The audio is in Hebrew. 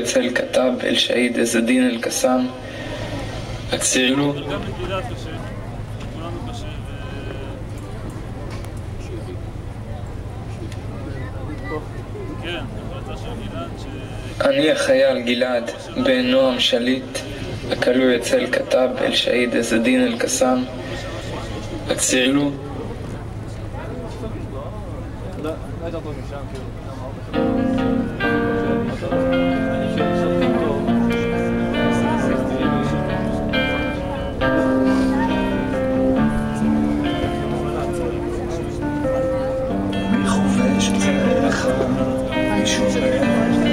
אצל כתב אל שהיד עז א-דין אל-קסאם אקסירלו. גם לגלעד קשה, לכולנו קשה. כן, החלטה של גלעד אני החייל גלעד בן נועם שליט הכלוא אצל כתב אל שהיד עז א-דין אל-קסאם אקסירלו. מי חובש צלחה, מי שומר